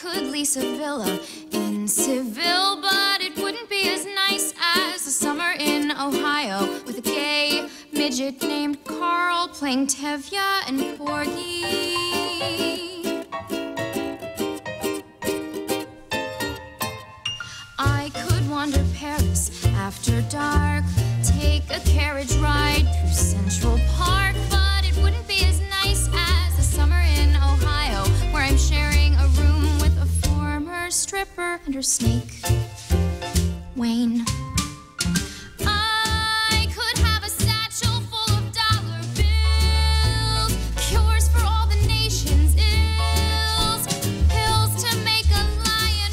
could lease a villa in Seville, but it wouldn't be as nice as a summer in Ohio with a gay midget named Carl playing Tevye and Porgy. I could wander Paris after dark, take a carriage ride through Central Park, but it wouldn't be as nice as a summer in Ohio, where I'm sharing a room with a former stripper and her snake, Wayne. I could have a satchel full of dollar bills, cures for all the nation's ills, pills to make a lion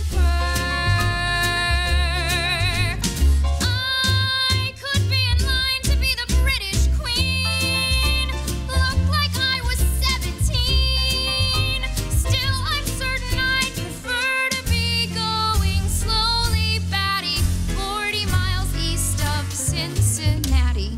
purr. I could be in line to be the British Queen, look like I was 17. Still, I'm certain I'd prefer to be going slowly batty 40 miles east of Cincinnati.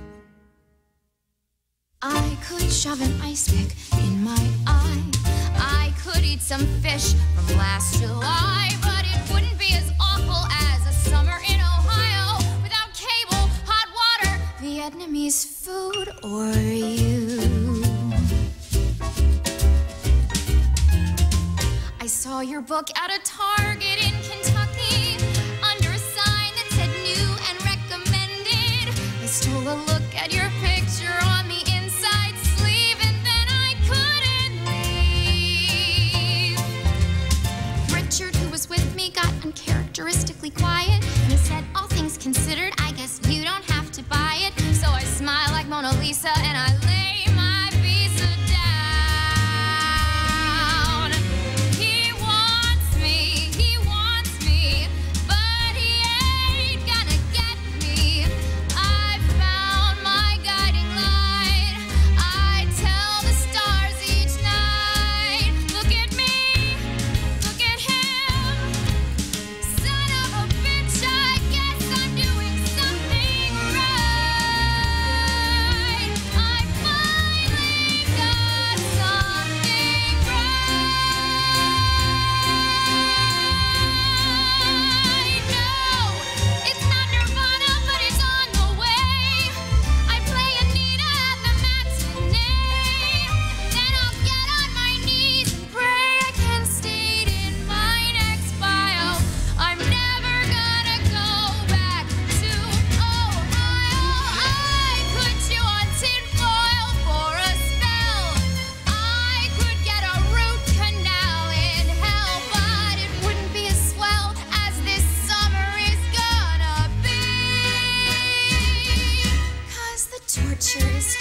I could shove an ice pick in my eye. I could eat some fish from last July, but it wouldn't be as awful as a summer in Ohio without cable, hot water, Vietnamese food, or you. I saw your book at a Target in Kentucky under a sign that said new and recommended. I stole a look at your picture on the inside sleeve, and then I couldn't leave. Richard, who was with me, got uncharacteristically quiet, and he said, all things considered, I guess you don't have to buy it. So I smile like Mona Lisa and I lay my visa down. He wants me, but he ain't gonna get me. I found my guiding light. I tell the stars each night, look at me, look at him. Son of a bitch, I guess I'm doing something right. I finally got something right. No, it's not Nirvana, but it's on the way. I play Anita at the matinee. Then I'll get on my knees and pray I can state in my next bio, I'm never gonna go back to Ohio. I could chew on tinfoil for a spell. I could get a root canal in hell, but it wouldn't be as swell as this summer is gonna be. 'Cause the torture is